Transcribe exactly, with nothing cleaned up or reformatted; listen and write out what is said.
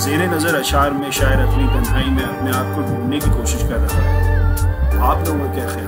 ज़ेरे नज़र अशार में शायर अपनी तन्हाई में अपने आप को ढूंढने की कोशिश कर रहा है। आप लोगों का क्या ख्याल?